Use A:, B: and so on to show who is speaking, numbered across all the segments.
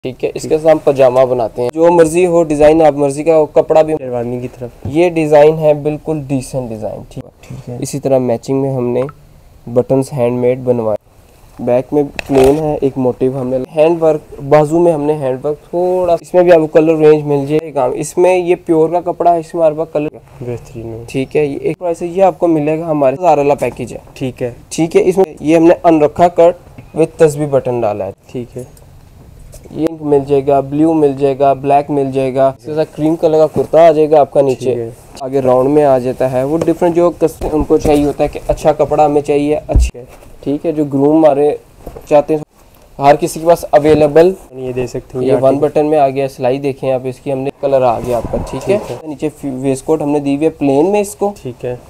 A: ठीक है। इसके साथ हम पजामा बनाते हैं, जो मर्जी हो डिजाइन, आप मर्जी का कपड़ा भी
B: शेरवानी की तरफ।
A: ये डिजाइन है बिल्कुल डिसेंट डिजाइन। ठीक है। इसी तरह मैचिंग में हमने बटन्स हैंडमेड बनवाए। बैक में प्लेन है, एक मोटिव हमने हैंड वर्क, बाजू में हमने हैंड वर्क थोड़ा, इसमें भी आपको कलर रेंज मिल जाएगा। इसमें ये प्योर का कपड़ा है, इसमें हमारे पास कलर
B: बेहतरीन है।
A: ठीक है। ये एक प्राइस है, ये आपको मिलेगा हमारे ज़ारा वाला पैकेज है।
B: ठीक है।
A: ठीक है। इसमें ये हमने अनरखा कट विद तस्बीह बटन डाला है।
B: ठीक है।
A: ये मिल जाएगा, ब्लू मिल जाएगा, ब्लैक मिल जाएगा, इसके साथ क्रीम कलर का कुर्ता आ जाएगा आपका नीचे, आगे राउंड में आ जाता है। वो डिफरेंट जो उनको चाहिए होता है कि अच्छा कपड़ा हमें चाहिए, अच्छे। ठीक है। जो ग्रूम हमारे चाहते हैं, हर किसी के पास अवेलेबल
B: ये दे सकते हो।
A: ये वन बटन में आ गया। सिलाई देखें आप इसकी, हमने कलर आ गया आपका। ठीक है। नीचे वेस्ट कोट हमने दी हुई है प्लेन में इसको।
B: ठीक है।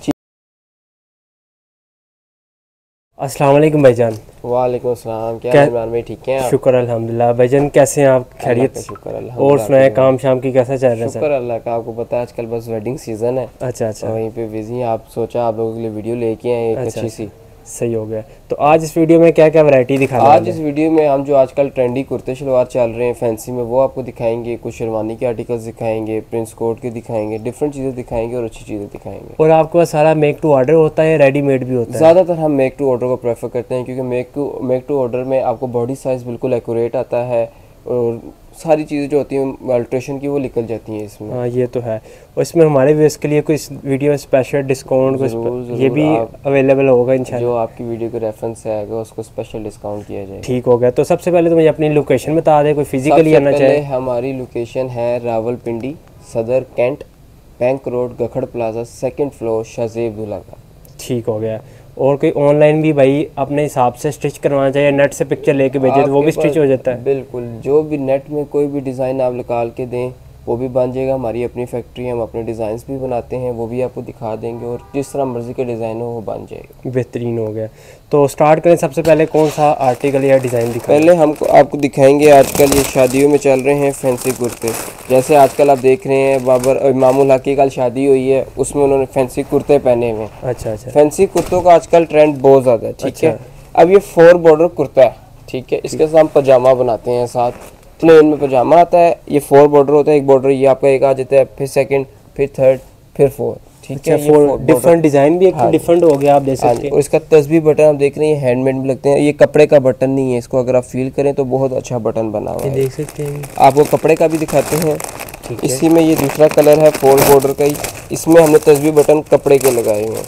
B: अस्सलाम वालेकुम भाईजान।
A: वालेकुम अस्सलाम। क्या हाल इमरान भाई, ठीक हैं?
B: शुक्र अल्हम्दुलिल्लाह। भाईजान कैसे हैं आप? खैरियत?
A: शुक्र अल्लाह।
B: और सुनाए, काम शाम की कैसा चल रहा है?
A: शुक्र अल्लाह का। आपको पता है आजकल बस वेडिंग सीजन है।
B: अच्छा।
A: वहीं पे बिजी हैं। आप सोचा आप लोगों के लिए वीडियो लेके आए एक अच्छी सी।
B: सही हो गया। तो आज इस वीडियो में क्या क्या वैरायटी दिखाने
A: आज इस वीडियो में हम जो आजकल ट्रेंडी कुर्ते शलवार चल रहे हैं फैंसी में, वो आपको दिखाएंगे। कुछ शेरवानी के आर्टिकल्स दिखाएंगे, प्रिंस कोट के दिखाएंगे, डिफरेंट चीज़ें दिखाएंगे और अच्छी चीज़ें दिखाएंगे।
B: और आपके पास सारा मेक टू ऑर्डर होता है, रेडीमेड भी होता है?
A: ज़्यादातर हम मेक टू ऑर्डर को प्रेफर करते हैं, क्योंकि मेक टू ऑर्डर में आपको बॉडी साइज़ बिल्कुल एक्यूरेट आता है और सारी चीज़ें जो होती हैं अल्ट्रेशन की वो निकल जाती हैं इसमें।
B: हाँ ये तो है। और इसमें हमारे व्यूअर्स के लिए कोई वीडियो में स्पेशल डिस्काउंट कुछ ये भी अवेलेबल होगा इंशाल्लाह? जो
A: आपकी वीडियो का रेफरेंस आएगा उसको स्पेशल डिस्काउंट किया जाएगा।
B: ठीक हो गया। तो सबसे पहले तो मुझे अपनी लोकेशन बता दें, कोई फिजिकली आना चाहे।
A: हमारी लोकेशन है Rawalpindi, Saddar cantt, bank road, Gakhar plaza, 2nd floor, Shahzeb Dulla का।
B: ठीक हो गया। और कोई ऑनलाइन भी भाई अपने हिसाब से स्टिच करवाना चाहिए, नेट से पिक्चर लेके भेजे तो वो भी स्टिच हो जाता है?
A: बिल्कुल, जो भी नेट में कोई भी डिज़ाइन आप निकाल के दें वो भी बन जाएगा। हमारी अपनी फैक्ट्री है, हम अपने डिज़ाइंस भी बनाते हैं, वो भी आपको दिखा देंगे और जिस तरह मर्ज़ी के डिज़ाइन हो वो बन जाएगा।
B: बेहतरीन हो गया। तो स्टार्ट करें, सबसे पहले कौन सा आर्टिकल या डिज़ाइन दिखाएं?
A: पहले हमको आपको दिखाएंगे आजकल ये शादियों में चल रहे हैं फैंसी कुर्ते। जैसे आजकल आप देख रहे हैं बाबर इमामुल हक की कल शादी हुई है, उसमें उन्होंने फैंसी कुर्ते पहने हुए हैं।
B: अच्छा।
A: फैंसी कुर्तों का आजकल ट्रेंड बहुत ज़्यादा है। ठीक है। अब ये 4 बॉर्डर कुर्ता है। ठीक है। इसके साथ हम पजामा बनाते हैं, साथ प्लेन में पजामा आता है। ये 4 बॉर्डर होता है। एक बॉर्डर ये आपका एक आ जाता है, फिर 2nd, फिर 3rd, फिर 4th। ठीक है।
B: 4 डिफरेंट डिज़ाइन भी एक डिफरेंट हो गया, आप देख सकते हैं।
A: और इसका तस्बीह बटन आप देख रहे हैं हैंडमेड में लगते हैं। ये कपड़े का बटन नहीं है, इसको अगर आप फील करें तो बहुत अच्छा बटन बना हुआ है, देख सकते हैं। आपको कपड़े का भी दिखाते हैं। इसी में ये दूसरा कलर है 4 बॉर्डर का ही, इसमें हमने तस्बीह बटन कपड़े के लगाए हुए हैं।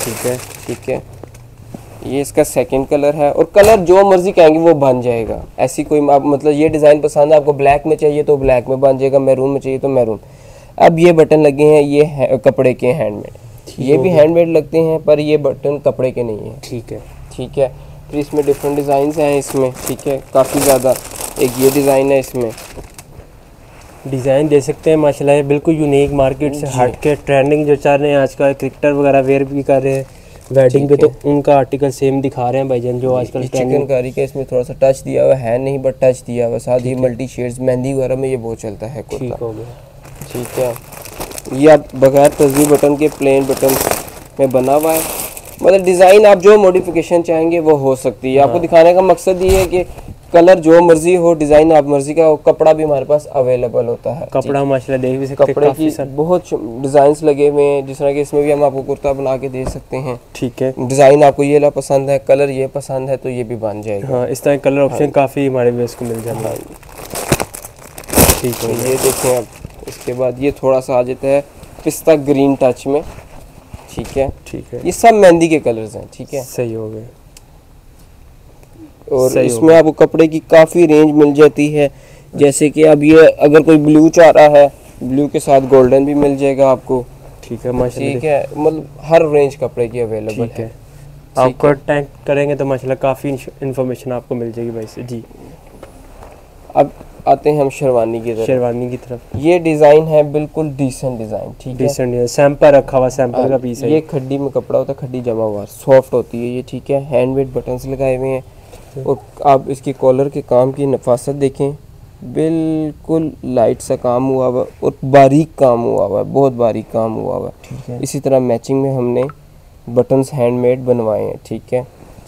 A: ठीक है। ये इसका 2nd कलर है और कलर जो मर्जी कहेंगे वो बन जाएगा। ऐसी कोई मतलब ये डिज़ाइन पसंद है आपको, ब्लैक में चाहिए तो ब्लैक में बन जाएगा, मैरून में चाहिए तो मैरून। अब ये बटन लगे हैं, ये कपड़े के हैंडमेड, ये भी हैंडमेड लगते हैं पर ये बटन कपड़े के नहीं है। ठीक है। फिर इसमें डिफरेंट डिज़ाइन हैं इसमें। ठीक है, काफ़ी ज़्यादा। एक ये डिज़ाइन है, इसमें
B: डिज़ाइन दे सकते हैं माशाल्लाह, बिल्कुल यूनिक, मार्केट से हट के ट्रेंडिंग जो चल रहे हैं आजकल, क्रिकेटर वगैरह वेयर भी कर रहे हैं वेडिंग पे, तो उनका आर्टिकल सेम दिखा रहे हैं भाईजान जो आजकल
A: चिकनकारी का। इसमें थोड़ा सा टच दिया हुआ है नहीं, बट टच दिया हुआ। साथ ही मल्टी शेड्स मेहंदी वगैरह में ये बहुत चलता है कुर्ता।
B: ठीक हो गया।
A: ठीक है। ये आप बगैर तस्बीह बटन के प्लेन बटन में बना हुआ है। मतलब डिज़ाइन आप जो मॉडिफिकेशन चाहेंगे वो हो सकती है। आपको दिखाने का मकसद ये है कि कलर जो मर्जी हो, डिज़ाइन आप मर्जी का हो, कपड़ा भी हमारे पास अवेलेबल होता है।
B: कपड़ा माशाल्लाह देख भी सकते हैं,
A: कपड़े की बहुत डिज़ाइंस लगे हुए हैं। जिस तरह के इसमें भी हम आपको कुर्ता बना के दे सकते हैं।
B: ठीक है।
A: डिज़ाइन आपको ये ला पसंद है, कलर ये पसंद है तो ये भी बन जाएगा।
B: हाँ, इस तरह कलर ऑप्शन काफ़ी हमारे व्यूअर्स को मिल जाता है। ठीक है।
A: ये देखें अब, इसके बाद ये थोड़ा सा आ जाता है पिस्ता ग्रीन टच में। ठीक है। ये सब मेहंदी के कलर्स हैं। ठीक है।
B: सही हो गए।
A: और इसमें आपको कपड़े की काफ़ी रेंज मिल जाती है। जैसे कि अब ये अगर कोई ब्लू चाह रहा है, ब्लू के साथ गोल्डन भी मिल जाएगा आपको।
B: ठीक है माशाल्लाह।
A: ठीक है, मतलब हर रेंज कपड़े की अवेलेबल है।
B: आप कांटेक्ट करेंगे तो माशाल्लाह काफ़ी इन्फॉर्मेशन आपको मिल जाएगी भाई से। जी,
A: अब आते हैं हम शेरवानी की तरफ। ये डिज़ाइन है बिल्कुल डिसेंट डिज़ाइन। ठीक है।
B: डिसेंट है, सैंपल रखा हुआ, सैंपल का पीस है।
A: ये खड्डी में कपड़ा होता है, खड्डी जमा हुआ, सॉफ्ट होती है ये। ठीक है। हैंडमेड बटन्स लगाए हुए हैं और आप इसकी कॉलर के काम की नफासत देखें, बिल्कुल लाइट सा काम हुआ हुआ और बारीक काम हुआ हुआ है, बहुत बारीक काम हुआ हुआ है। इसी तरह मैचिंग में हमने बटन्स हैंडमेड बनवाए हैं। ठीक है।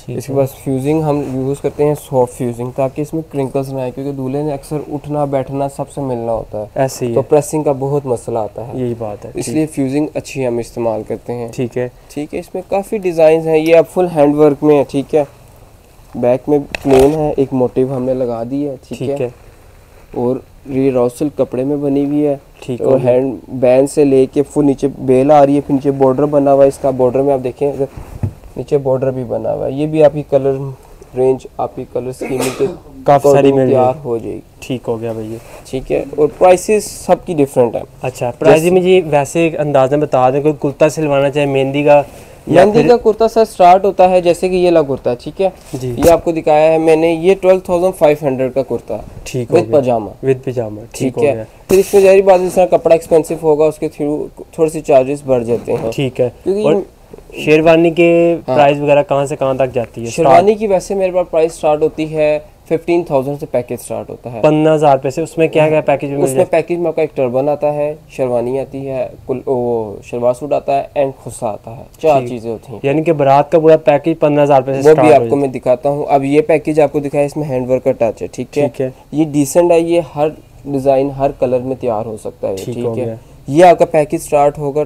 A: इसके बाद फ्यूजिंग हम यूज़ करते हैं सॉफ्ट फ्यूजिंग, ताकि इसमें क्रिंकल्स ना आए, क्योंकि दूल्हे ने अक्सर उठना बैठना सबसे मिलना होता है,
B: ऐसे ही
A: तो प्रेसिंग का बहुत मसला आता है,
B: यही बात है,
A: इसलिए फ्यूजिंग अच्छी हम इस्तेमाल करते हैं।
B: ठीक है।
A: ठीक है, इसमें काफ़ी डिज़ाइन हैं, ये अब फुल हैंड वर्क में है। ठीक है, बैक में प्लेन है, एक मोटिव हमने लगा दी है। ठीक है, और ये रॉसल कपड़े में बनी हुई है।
B: ठीक,
A: और हैंड बैंड से लेके फुल नीचे बेल आ रही है, फिर नीचे बॉर्डर बना हुआ है। इसका बॉर्डर में आप देखें, अगर नीचे बॉर्डर भी बना हुआ है, ये भी आपकी कलर रेंज, आपकी कलर स्कीमिंग के
B: काफ़ी सारी
A: तैयार हो जाएगी।
B: ठीक हो गया भैया।
A: ठीक है, और प्राइसेस सबकी डिफरेंट है।
B: अच्छा, प्राइस मुझे वैसे एक अंदाजा बता दें, कोई कुर्ता सिलवाना चाहे मेहंदी का,
A: मेहंदी का कुर्ता सर स्टार्ट होता है जैसे कि ये वाला कुर्ता है। ठीक है जी, ये आपको दिखाया है मैंने, ये 12,500 का कुर्ता।
B: ठीक,
A: विद पजामा।
B: विद पजामा,
A: ठीक है। फिर इसमें जारी बात, जिस तरह कपड़ा एक्सपेंसिव होगा उसके थ्रू थोड़े से चार्जेस बढ़ जाते हैं।
B: ठीक है, क्योंकि शेरवानी के प्राइस वगैरह कहाँ से कहाँ तक जाती है?
A: शेरवानी की वैसे मेरे पास प्राइस स्टार्ट होती है 15,000 से, पैकेज स्टार्ट होता है
B: 15,000 रुपये से। उसमें क्या क्या पैकेज में?
A: उसमें पैकेज में आपका एक टर्बन आता है, शेरवानी आती है, शलवार सूट आता है, एंड खुस्सा आता है, 4 चीजें होती हैं।
B: यानी कि बारात का पूरा पैकेज 15,000 रुपये से
A: वो भी आपको मैं दिखाता हूँ। अब ये पैकेज आपको दिखाया, इसमें हैंडवर्क का टच है। ठीक है, ये डिसेंट है, ये हर डिजाइन हर कलर में तैयार हो सकता है। ठीक है, ये आपका पैकेज स्टार्ट होगा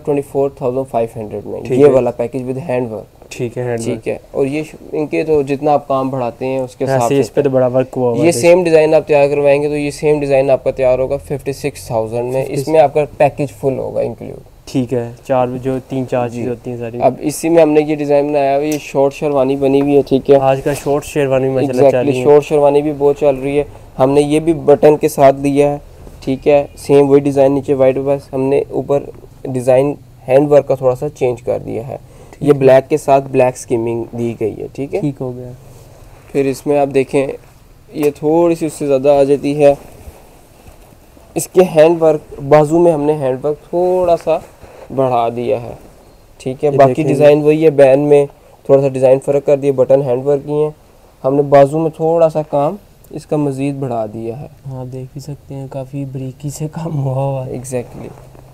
A: 24,500 में, ये वाला पैकेज विद हैंडवर्क।
B: ठीक है,
A: ठीक है, और ये इनके तो जितना आप काम बढ़ाते हैं उसके हिसाब से
B: इस पे तो बड़ा वर्क हुआ है।
A: ये सेम डिज़ाइन आप तैयार करवाएंगे तो ये सेम डिज़ाइन आपका तैयार होगा 56,000 में। इसमें आपका पैकेज फुल होगा इंक्लूड।
B: ठीक है, 3-4 चीज़ होती हैं सारी।
A: अब इसी में हमने ये डिज़ाइन बनाया हुआ, ये शॉर्ट शेरवानी बनी हुई है। ठीक है,
B: आज का शॉर्ट शेरवानी में
A: शॉर्ट शेरवानी भी बहुत चल रही है। हमने ये भी बटन के साथ दिया है। ठीक है, सेम वही डिज़ाइन नीचे वाइट, बस हमने ऊपर डिज़ाइन हैंड वर्क का थोड़ा सा चेंज कर दिया है। ये ब्लैक के साथ ब्लैक स्कीमिंग दी गई है। ठीक है,
B: ठीक हो गया।
A: फिर इसमें आप देखें, ये थोड़ी सी उससे ज़्यादा आ जाती है। इसके हैंड वर्क, बाजू में हमने हैंड वर्क थोड़ा सा बढ़ा दिया है। ठीक है, बाकी डिज़ाइन वही है, बैंड में थोड़ा सा डिज़ाइन फ़र्क कर दिया, बटन हैंड वर्क की हैं, हमने बाजू में थोड़ा सा काम इसका मज़ीद बढ़ा दिया है।
B: हाँ, देख भी सकते हैं काफ़ी बारीकी से काम हुआ है।
A: एग्जैक्टली।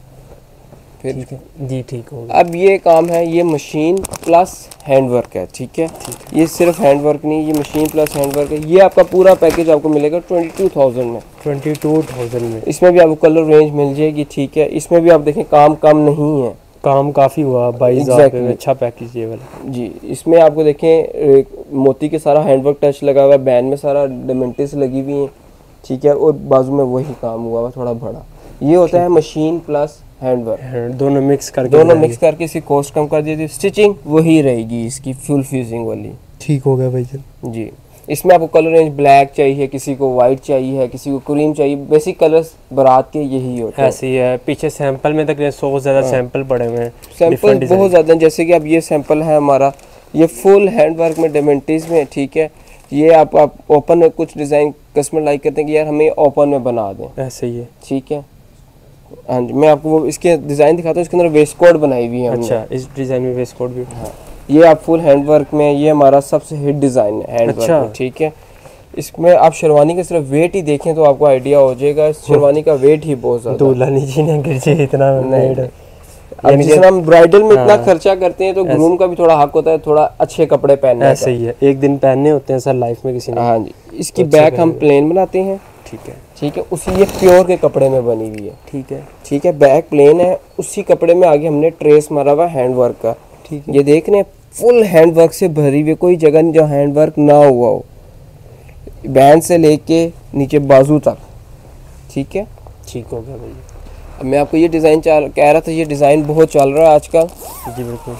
A: फिर
B: ठीक है जी, ठीक हो गया।
A: अब ये काम है, ये मशीन प्लस हैंड वर्क है। ठीक है, ये सिर्फ हैंड वर्क नहीं, ये मशीन प्लस हैंड वर्क है। ये आपका पूरा पैकेज आपको मिलेगा 22,000 में।
B: 22,000 में
A: इसमें भी आपको कलर रेंज मिल जाएगी। ठीक है, इसमें भी आप देखें काम कम नहीं है,
B: काम काफ़ी हुआ 22,000 में। अच्छा पैकेज ये वाला जी।
A: इसमें आपको देखें मोती के सारा हैंडवर्क टच लगा हुआ है, बैंड में सारा डायमंड्स लगी हुई हैं। ठीक है, और बाजू में वही काम हुआ हुआ थोड़ा बड़ा। ये होता है मशीन प्लस हैंडवर्क,
B: दोनों मिक्स करके
A: इसकी कॉस्ट कम कर दी थी। स्टिचिंग वही रहेगी इसकी, फुल फ्यूजिंग वाली।
B: ठीक हो गया भाई
A: जी। इसमें आपको कलर रेंज ब्लैक चाहिए, किसी को वाइट चाहिए है, किसी को क्रीम चाहिए, बेसिक कलर्स बारात के यही होते हैं।
B: ऐसे ही है। पीछे सैंपल में तक 100 से ज़्यादा सैंपल पड़े हुए हैं,
A: सैंपल बहुत ज़्यादा हैं। जैसे कि अब ये सैंपल है हमारा, ये फुल हैंडवर्क में डायमंड्स में। ठीक है, ये आप ओपन में कुछ डिज़ाइन कस्टमर लाइक करते हैं कि यार हमें ओपन में बना दें,
B: ऐसे ही है।
A: ठीक है, हाँ जी, मैं आपको वो इसके डिज़ाइन दिखाता हूँ। इसके अंदर वेस्ट कोट बनाई हुई है।
B: अच्छा, इस डिज़ाइन में वेस्ट कोट भी।
A: हाँ, ये आप फुल हैंडवर्क में, ये हमारा सबसे हिट डिज़ाइन है हैंडवर्क में। ठीक है, इसमें आप शेरवानी का सिर्फ वेट ही देखें तो आपको आइडिया हो जाएगा, शेरवानी का वेट ही बहुत ज़्यादा।
B: दूल्हा नीचे ना गिर जाए इतना वेट।
A: अब जिस हम ब्राइडल में इतना खर्चा करते हैं तो ग्रूम का भी थोड़ा हक होता है थोड़ा अच्छे कपड़े पहनने का।
B: ऐसे ही है, एक दिन पहनने होते हैं सर लाइफ में किसी ने।
A: हाँ जी, इसकी बैक हम प्लेन बनाते हैं।
B: ठीक है,
A: ठीक है, उसी ये प्योर के कपड़े में बनी हुई है।
B: ठीक है,
A: ठीक है, बैक प्लेन है, उसी कपड़े में आगे हमने ट्रेस मारा हुआ हैंडवर्क का।
B: ठीक है,
A: ये देख रहे हैं फुल हैंडवर्क से भरी हुई, कोई जगह नहीं जहाँ हैंडवर्क ना हुआ हो, बैंड से लेके नीचे बाजू तक। ठीक है,
B: ठीक हो गया भैया।
A: अब मैं आपको ये डिज़ाइन कह रहा था, ये डिज़ाइन बहुत चल रहा है आजकल।
B: जी बिल्कुल।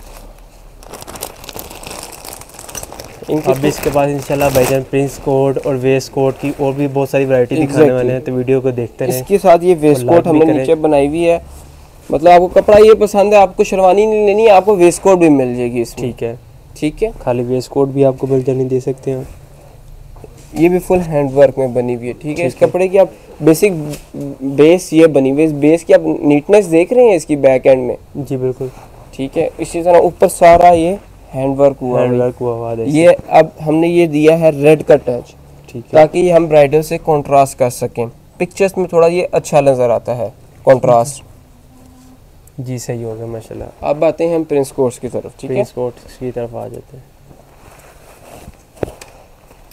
B: अब इसके बाद इंशाल्लाह भाईजान प्रिंस कोट और वेस्ट कोट की और भी बहुत सारी वैरायटी दिखाने वाले हैं, तो वीडियो को देखते रहें।
A: इसके साथ ये वेस्ट कोट हमने नीचे बनाई हुई है, मतलब आपको कपड़ा ये पसंद है, आपको शेरवानी नहीं लेनी है, आपको वेस्ट कोट भी मिल जाएगी इसमें।
B: ठीक है,
A: ठीक है,
B: खाली वेस्ट कोट भी आपको मिल जाने दे सकते हैं।
A: ये भी फुल हैंडवर्क में बनी हुई है। ठीक है, इस कपड़े की आप बेसिक बेस ये बनी हुई है, बेस की आप नीटनेस देख रहे हैं इसकी बैक एंड में।
B: जी बिल्कुल।
A: ठीक है, इसी तरह ऊपर सारा ये हैंडवर्क हुआ है। ये अब हमने ये दिया है रेड का टच,
B: ठीक है,
A: ताकि हम ब्राइडल से कंट्रास्ट कर सकें, पिक्चर्स में थोड़ा ये अच्छा नज़र आता है कंट्रास्ट।
B: जी सही हो गया माशाल्लाह।
A: अब आते हैं हम प्रिंस कोट्स की तरफ। ठीक है,
B: प्रिंस कोट्स की तरफ आ जाते हैं।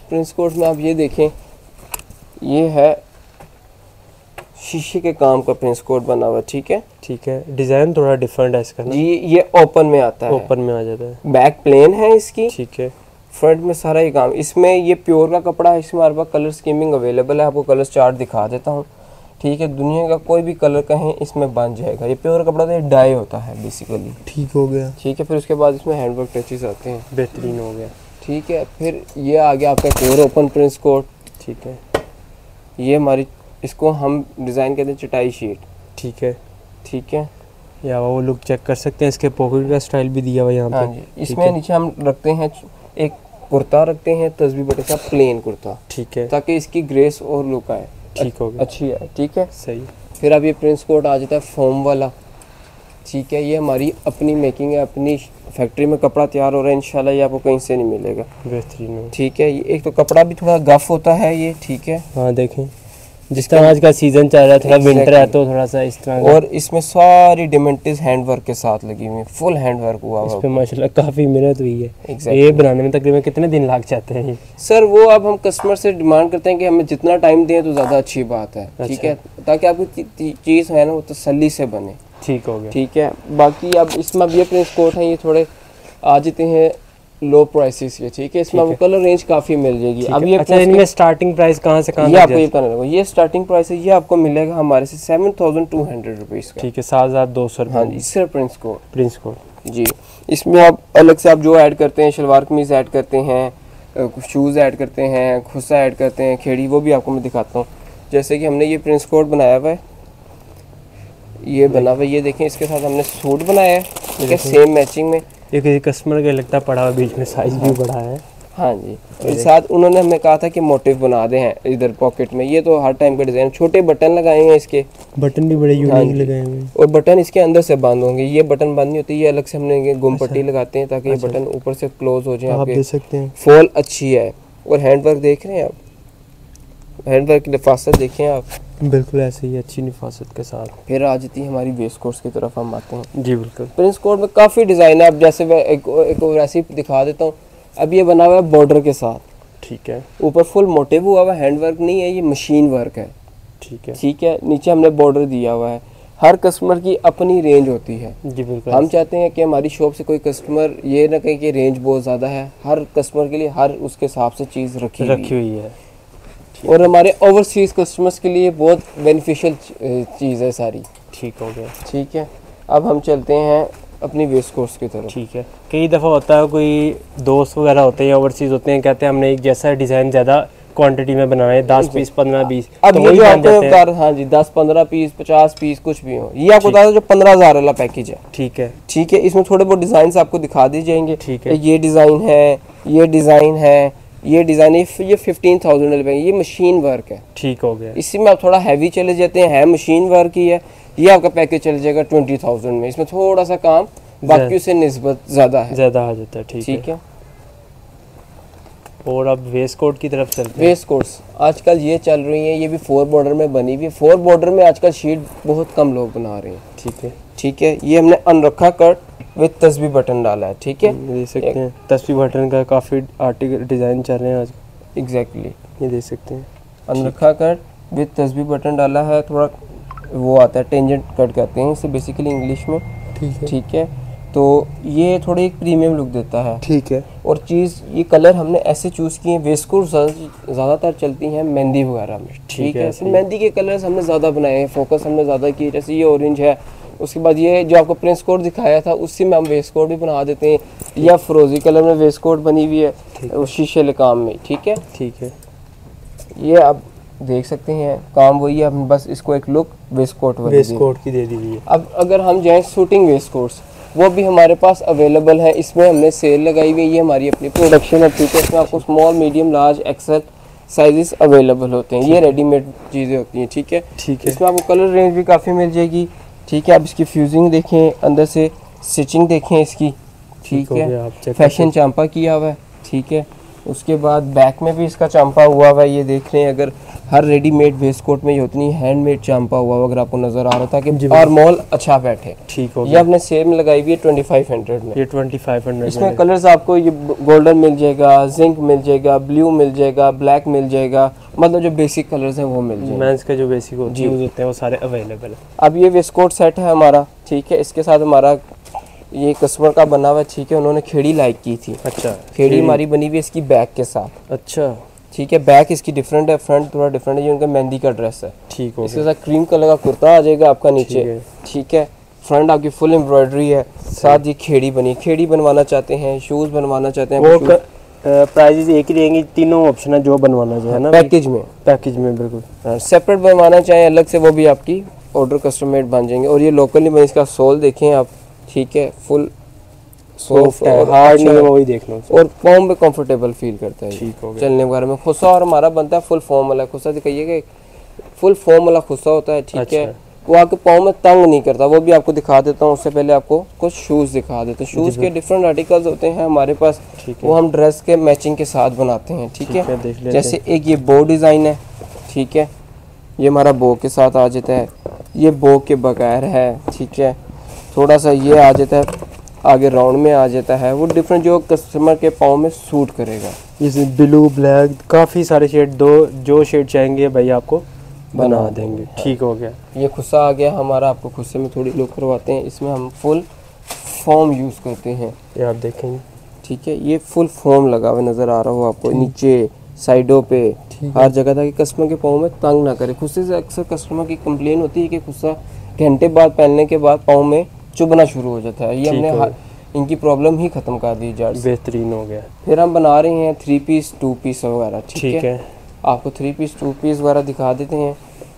A: प्रिंस कोट में आप ये देखें, ये है शीशे के काम का प्रिंस कोट बना हुआ, ठीक है।
B: ठीक है, डिजाइन थोड़ा डिफरेंट है इसका
A: जी, ये ओपन में आता है,
B: ओपन में आ जाता है।
A: बैक प्लेन है इसकी,
B: ठीक है।
A: फ्रंट में सारा ही काम। इसमें ये प्योर का कपड़ा है, इसमें हमारे पास कलर स्कीमिंग अवेलेबल है, आपको कलर चार्ट दिखा देता हूँ, ठीक है। दुनिया का कोई भी कलर कहें इसमें बन जाएगा। ये प्योर कपड़ा तो ये डाई होता है बेसिकली,
B: ठीक हो गया,
A: ठीक है। फिर उसके बाद इसमें हैंडवर्क टचेस आते हैं,
B: बेहतरीन हो गया,
A: ठीक है। फिर ये आ गया आपका एक और ओपन प्रिंस कोट,
B: ठीक है।
A: ये हमारी, इसको हम डिज़ाइन कहते हैं चटाई शीट,
B: ठीक है,
A: ठीक है।
B: या वो लुक चेक कर सकते हैं, इसके पॉकेट का स्टाइल भी दिया हुआ है यहाँ पे।
A: हाँ जी, इसमें नीचे हम रखते हैं एक कुर्ता रखते हैं तस्बीह बटे का प्लेन कुर्ता,
B: ठीक है,
A: ताकि इसकी ग्रेस और लुक आए,
B: ठीक हो गया,
A: अच्छी है, ठीक है।
B: सही।
A: फिर अब ये प्रिंस कोट आ जाता है फोम वाला, ठीक है। ये हमारी अपनी मेकिंग है, अपनी फैक्ट्री में कपड़ा तैयार हो रहा है, इंशाल्लाह ये आपको कहीं से नहीं मिलेगा,
B: बेहतरीन हो,
A: ठीक है। ये एक तो कपड़ा भी थोड़ा गफ होता है ये, ठीक है।
B: हाँ देखें, जिस तरह आज का सीजन चल रहा है, थोड़ा विंटर है तो थोड़ा सा इस तरह।
A: और इसमें सारी डिमेंटिस हैंडवर्क के साथ लगी हुई है, फुल हैंडवर्क हुआ
B: इस पे माशाल्लाह काफ़ी मेहनत हुई है।
A: Exactly.
B: ये बनाने में तकरीबन कितने दिन लग जाते हैं?
A: सर वो अब हम कस्टमर से डिमांड करते हैं कि हमें जितना टाइम दें तो ज़्यादा अच्छी बात है, ठीक है, ताकि आपकी चीज़ है ना वो तसल्ली से बने,
B: ठीक हो गया,
A: ठीक है। बाकी अब इसमें अब ये प्रिंस कोट हैं, ये थोड़े आ जाते हैं लो प्राइसेस के, ठीक है। इसमें आपको कलर रेंज काफ़ी मिल जाएगी। अब ये
B: अच्छा, इनमें स्टार्टिंग प्राइस कहाँ से कहाँ
A: ये आपको ये करना होगा, ये स्टार्टिंग प्राइस है, ये आपको मिलेगा हमारे से 7200 रुपीज़ का,
B: ठीक है, 7200
A: हाँ जी, सिर्फ प्रिंस कोट जी। इसमें आप अलग से आप जो ऐड करते हैं, शलवार कमीज ऐड करते हैं, शूज़ ऐड करते हैं, खुस्सा ऐड करते हैं, खेड़ी, वो भी आपको मैं दिखाता हूँ। जैसे कि हमने ये प्रिंस कोट बनाया हुआ है, ये बना हुआ है, ये देखें, इसके साथ हमने सूट बनाया है, ठीक है, सेम मैचिंग में।
B: ये किसी कस्टमर के लगता पड़ा हुआ, बीच में साइज भी बड़ा है,
A: हाँ जी। इस साथ उन्होंने हमें कहा था कि मोटिव बना दे हैं इधर पॉकेट में, ये तो हर टाइम का डिज़ाइन, छोटे बटन लगाए हैं इसके,
B: बटन भी बड़े यूनिक लगाए हुए हैं,
A: और बटन इसके अंदर से बंद होंगे, ये बटन बंद नहीं होती, ये अलग से हमने गुम पट्टी लगाते हैं ताकि ये बटन ऊपर से क्लोज हो जाए।
B: आप देख सकते हैं
A: फॉल अच्छी है, और हैंडवर्क देख रहे हैं आप, हैंडवर्क की नफासत देखें आप,
B: बिल्कुल ऐसे ही अच्छी नफासत के साथ।
A: फिर आ जाती है हमारी वेस्ट कोट्स की तरफ हम आते हैं।
B: जी बिल्कुल,
A: प्रिंस कोट में काफ़ी डिज़ाइन है, अब जैसे मैं एक और ऐसी दिखा देता हूँ। अब ये बना हुआ है बॉर्डर के साथ,
B: ठीक है,
A: ऊपर फुल मोटिव हुआ हुआ, हैंडवर्क नहीं है, ये मशीन वर्क है,
B: ठीक है,
A: ठीक है। नीचे हमने बॉर्डर दिया हुआ है। हर कस्टमर की अपनी रेंज होती है,
B: जी बिल्कुल।
A: हम चाहते हैं कि हमारी शॉप से कोई कस्टमर ये ना कहे कि रेंज बहुत ज़्यादा है, हर कस्टमर के लिए हर उसके हिसाब से चीज़ रखी
B: हुई है,
A: और हमारे ओवरसीज़ कस्टमर्स के लिए बहुत बेनिफिशियल चीज़ है सारी,
B: ठीक हो गया,
A: ठीक है। अब हम चलते हैं अपनी वेस्ट कोट्स की तरफ,
B: ठीक है। कई दफ़ा होता है, कोई दोस्त वगैरह होते हैं, ओवरसीज़ होते हैं, कहते हैं हमने एक जैसा डिज़ाइन ज़्यादा क्वांटिटी में बनाए, 10 पीस 15-20,
A: अब
B: तो
A: ये जो आपको
B: जाते हैं।
A: हाँ जी, 10-15 पीस 50 पीस कुछ भी हो, ये आपको बता दो जो 15,000 वाला पैकेज है,
B: ठीक है,
A: ठीक है। इसमें थोड़े बहुत डिज़ाइन आपको दिखा दी जाएंगे,
B: ठीक है।
A: ये डिज़ाइन है, ये डिज़ाइन है, ये डिज़ाइन है, ये 15,000 वाले, ये मशीन वर्क है,
B: ठीक हो गया।
A: इसी में आप थोड़ा हैवी चले जाते हैं, है मशीन वर्क ही है, ये आपका पैकेज चल जाएगा 20,000 में। इसमें थोड़ा सा काम बाकी से निस्बत ज़्यादा है,
B: ज़्यादा आ जाता है, ठीक
A: है।
B: और अब वेस्ट कोट की तरफ चलते हैं।
A: वेस्ट कोट्स आजकल ये चल रही हैं, ये भी 4 बॉर्डर में बनी हुई है। 4 बॉर्डर में आजकल शीट बहुत कम लोग बना रहे हैं,
B: ठीक है,
A: ठीक है। ये हमने अनरखा कट विद तस्बीह बटन डाला है, ठीक है,
B: देख सकते हैं। तस्बीह बटन का काफ़ी आर्टिकल डिज़ाइन चल रहे हैं आज,
A: एग्जैक्टली,
B: ये देख सकते हैं।
A: अनरखा कट विद तस्बीह बटन डाला है, थोड़ा वो आता है टेंजेंट कट कहते हैं इसे बेसिकली इंग्लिश में, ठीक है। तो ये थोड़ी एक प्रीमियम लुक देता है,
B: ठीक है।
A: और चीज़ ये कलर हमने ऐसे चूज़ किए हैं, वेस्ट कोट ज़्यादातर चलती हैं मेहंदी वगैरह में, ठीक है। तो मेहंदी के कलर्स हमने ज़्यादा बनाए हैं, फोकस हमने ज़्यादा किए, जैसे ये ऑरेंज है, उसके बाद ये जो आपको प्रिंस कोट दिखाया था उसी में हम वेस्ट कोट भी बना देते हैं, या फ्रोजी कलर में वेस्ट कोट बनी हुई है शीशे वाले काम में, ठीक है,
B: ठीक है।
A: ये आप देख सकते हैं काम वही है, हम बस इसको एक लुक वेस्ट कोट
B: की दे दी हुई है।
A: अब अगर हम जाएँ शूटिंग वेस्ट कोट्स, वो भी हमारे पास अवेलेबल है, इसमें हमने सेल लगाई हुई है, ये हमारी अपनी प्रोडक्शन है, ठीक है। इसमें आपको small medium large XL sizes available होते हैं, ये रेडीमेड चीज़ें होती हैं, ठीक है,
B: ठीक है।
A: इसमें आपको कलर रेंज भी काफ़ी मिल जाएगी, ठीक है। आप इसकी फ्यूजिंग देखें, अंदर से स्टिचिंग देखें इसकी, ठीक है, फैशन चांपा किया हुआ है, ठीक है। उसके बाद बैक में भी इसका चांपा हुआ हुआ है, ये देख रहे हैं। अगर हर रेडीमेड वेस्ट कोट में ये उतनी हैंडमेड चांपा हुआ अगर आपको नजर आ रहा था कि और मॉल अच्छा बैठे।
B: ठीक हो
A: ये आपने सेल में लगाई हुई है 2500 में।
B: ये 2500
A: इसमें कलर्स आपको ये गोल्डन मिल जाएगा, जिंक मिल जाएगा, ब्लू मिल जाएगा, ब्लैक मिल जाएगा, मतलब जो बेसिक कलर्स हैं वो मिल जाएंगे।
B: मेंस के जो बेसिक यूज होते हैं वो सारे अवेलेबल है।
A: अब ये वेस्ट कोट सेट है हमारा, ठीक है। इसके साथ हमारा ये कस्टमर का बना हुआ है, ठीक है। उन्होंने खेड़ी लाइक की थी।
B: अच्छा,
A: खेड़ी हमारी बनी हुई है इसकी बैग के साथ।
B: अच्छा,
A: ठीक है। बैक इसकी डिफरेंट है, फ्रंट थोड़ा डिफरेंट है। ये उनका मेहंदी का ड्रेस है।
B: ठीक हो
A: इसके साथ क्रीम कलर का कुर्ता आ जाएगा आपका नीचे, ठीक है। फ्रंट आपकी फुल एम्ब्रॉयडरी है, साथ ये खेड़ी बनी। खेड़ी बनवाना चाहते हैं, शूज बनवाना चाहते हैं,
B: वो प्राइजेस एक ही रहेंगी, तीनों ऑप्शन है जो बनवाना चाहे ना
A: पैकेज में।
B: पैकेज में बिल्कुल
A: सेपरेट बनवाना चाहें अलग से, वो भी आपकी ऑर्डर कस्टम मेड बन जाएंगे। और ये लोकली बनी, इसका सोल देखें आप, ठीक है। फुल
B: सॉफ्ट है, हार्ड नहीं है, वो भी देख लो।
A: और पाँव में कंफर्टेबल फील करता है,
B: ठीक हो गया।
A: चलने वगैरह में। खुस्सा और हमारा बनता है फुल फॉर्म वाला खुस्सा, दिखाइएगा। फुल फॉर्म वाला खुस्सा होता है, ठीक है। वो आपके पाँव में तंग नहीं करता, वो भी आपको दिखा देता हूँ। उससे पहले आपको कुछ शूज़ दिखा देते हैं। शूज़ के डिफरेंट आर्टिकल्स होते हैं हमारे पास, वो हम ड्रेस के मैचिंग के साथ बनाते हैं, ठीक है। जैसे एक ये बो डिज़ाइन है, ठीक है। ये हमारा बो के साथ आ जाता है, ये बो के बगैर है, ठीक है। थोड़ा सा ये आ जाता है, आगे राउंड में आ जाता है। वो डिफरेंट जो कस्टमर के पाँव में सूट करेगा।
B: जैसे ब्लू, ब्लैक, काफ़ी सारे शेड, जो शेड चाहेंगे भाई आपको बना देंगे। ठीक हो गया।
A: ये खुस्सा आ गया हमारा, आपको खुस्से में थोड़ी लुक करवाते हैं। इसमें हम फुल फॉर्म यूज़ करते हैं,
B: ये आप देखेंगे,
A: ठीक है। ये फुल फॉर्म लगा हुआ नज़र आ रहा हो आपको, नीचे साइडों पे हर जगह, ताकि कस्टमर के पाँव में तंग ना करे। खुस्से से अक्सर कस्टमर की कंप्लेन होती है कि खुस्सा घंटे बाद पहनने के बाद पाँव में चुभना शुरू हो जाता है। ये हमने इनकी प्रॉब्लम ही ख़त्म कर दी जाए,
B: बेहतरीन हो गया।
A: फिर हम बना रहे हैं 3 पीस 2 पीस वगैरह,
B: ठीक है।
A: आपको 3 पीस 2 पीस वगैरह दिखा देते हैं।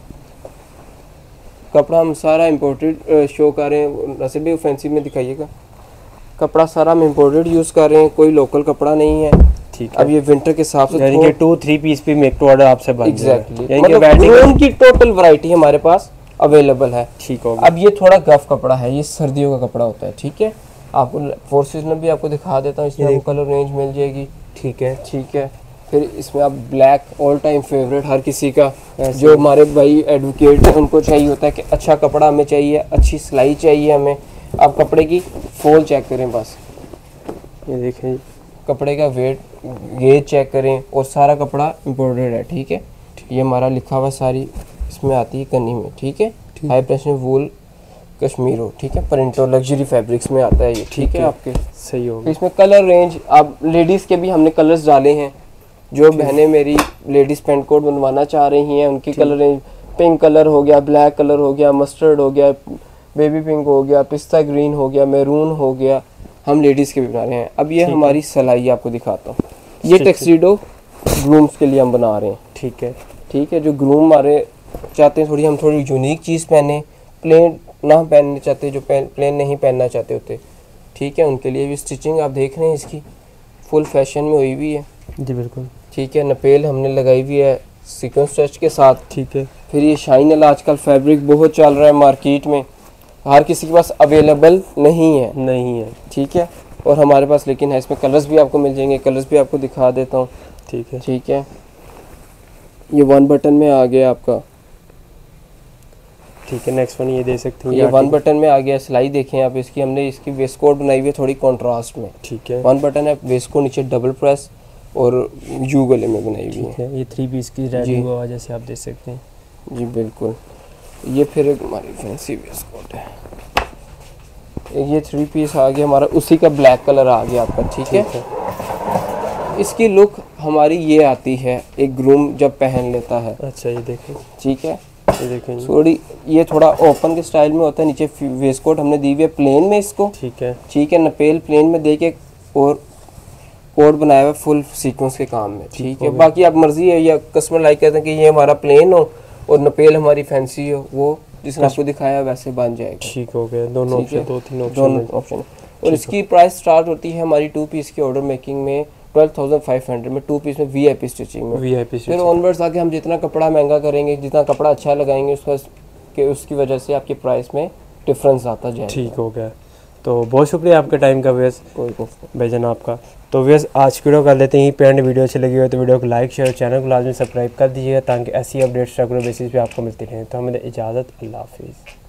A: कपड़ा हम सारा इम्पोर्टेड शो कर रहे हैं, वैसे भी फैंसी में दिखाइएगा। कपड़ा सारा हम इम्पोर्टेड यूज़ कर रहे हैं, कोई लोकल कपड़ा नहीं है,
B: ठीक है।
A: अब ये विंटर के हिसाब से
B: यानी कि 2-3 पीस भी मेक टू ऑर्डर आपसे बन जाएगा।
A: एग्जैक्टली, मतलब उनकी टोटल वैरायटी हमारे पास अवेलेबल है,
B: ठीक हो।
A: अब ये थोड़ा गफ कपड़ा है, ये सर्दियों का कपड़ा होता है, ठीक है। आपको फोर सीजनल भी आपको दिखा देता हूँ, इसमें आपको कलर रेंज मिल जाएगी,
B: ठीक है,
A: ठीक है। फिर इसमें आप ब्लैक ऑल टाइम फेवरेट हर किसी का, जो हमारे भाई एडवोकेट हैं उनको चाहिए होता है कि अच्छा कपड़ा हमें चाहिए, अच्छी सिलाई चाहिए हमें। आप कपड़े की फॉल चेक करें, बस
B: ये देखें,
A: कपड़े का वेट गेज चेक करें, और सारा कपड़ा इम्पोर्टेड है, ठीक है। ये हमारा लिखा हुआ सारी इसमें आती है कनी में, ठीक है। हाई प्रेशर वूल कश्मीरो, ठीक है। प्रिंटो लग्जरी फैब्रिक्स में आता है ये, ठीक है। आपके
B: सही हो गया।
A: इसमें कलर रेंज, आप लेडीज़ के भी हमने कलर्स डाले हैं। जो बहनें मेरी लेडीज़ पेंट कोट बनवाना चाह रही हैं उनकी कलर रेंज, पिंक कलर हो गया, ब्लैक कलर हो गया, मस्टर्ड हो गया, बेबी पिंक हो गया, पिस्ता ग्रीन हो गया, मैरून हो गया, हम लेडीज़ के भी बना रहे हैं। अब ये हमारी सिलाई आपको दिखाता हूँ। ये टैक्सीडो ग्रूम्स के लिए हम बना रहे हैं,
B: ठीक है,
A: ठीक है। जो ग्रूम हमारे चाहते हैं हम थोड़ी यूनिक चीज़ पहने, प्लेन ना पहनने चाहते, जो प्लेन नहीं पहनना चाहते होते, ठीक है, उनके लिए भी स्टिचिंग आप देख रहे हैं इसकी फुल फैशन में हुई हुई है
B: जी बिल्कुल,
A: ठीक है। नपेल हमने लगाई हुई है सीक्वेंस टच के साथ,
B: ठीक है।
A: फिर ये शाइन वाला आजकल फैब्रिक बहुत चल रहा है मार्केट में, हर किसी के पास अवेलेबल नहीं है, ठीक है। और हमारे पास लेकिन है, इसमें कलर्स भी आपको मिल जाएंगे, कलर्स भी आपको दिखा देता हूँ,
B: ठीक है,
A: ठीक है। ये 1 बटन में आ गया आपका,
B: ठीक है। नेक्स्ट वन ये दे सकते हैं,
A: ये 1 बटन में आ गया। सिलाई देखें आप इसकी, हमने इसकी वेस्ट कोट बनाई हुई है थोड़ी कॉन्ट्रास्ट में,
B: ठीक है।
A: 1 बटन है, वेस्ट को नीचे डबल प्रेस और यू गले में बनाई हुई है।
B: ये 3 पीस की रेडी हुआ जैसे आप देख सकते हैं
A: जी बिल्कुल। ये फिर एक हमारी फैंसी वेस्ट कोट है, ये 3 पीस आ गया हमारा, उसी का ब्लैक कलर आ गया आपका, ठीक है। इसकी लुक हमारी ये आती है एक ग्रूम जब पहन लेता है।
B: अच्छा, ये देखें,
A: ठीक है,
B: ये देखें
A: थोड़ी ये थोड़ा ओपन के स्टाइल में होता है। नीचे वेस्ट कोट हमने दी हुई है प्लेन में इसको,
B: ठीक है,
A: ठीक है। नपेल प्लेन में दे के और कोट बनाया हुआ फुल सीक्वेंस के काम में, ठीक है। बाकी आप मर्जी है, या कस्टमर लाइक कहते हैं कि ये हमारा प्लेन हो और नपेल हमारी फैंसी हो, वो जिसने आपको दिखाया वैसे बन जाएगा,
B: ठीक हो गया। दोनों ऑप्शन, 2-3
A: ऑप्शन। और इसकी प्राइस स्टार्ट होती है हमारी 2 पीस की ऑर्डर मेकिंग में 12,500 में, 2 पीस में वीआईपी स्टिचिंग में। फिर ऑनवर्ड्स आके हम जितना कपड़ा महंगा करेंगे, जितना कपड़ा अच्छा लगाएंगे, उसकी वजह से आपकी प्राइस में डिफरेंस आता जाएगा।
B: ठीक हो गया। तो बहुत शुक्रिया आपके टाइम का व्यस भाईजान आपका। तो व्यस आज की वीडियो कर लेते हैं पेंट। वीडियो अच्छी लगी हो तो वीडियो को लाइक शेयर, चैनल को लाजमी सब्सक्राइब कर दीजिएगा ताकि ऐसी अपडेट्स रेगुलर बेसिस पे आपको मिलती रहें। तो हमें इजाज़त, अल्लाह हाफिज़।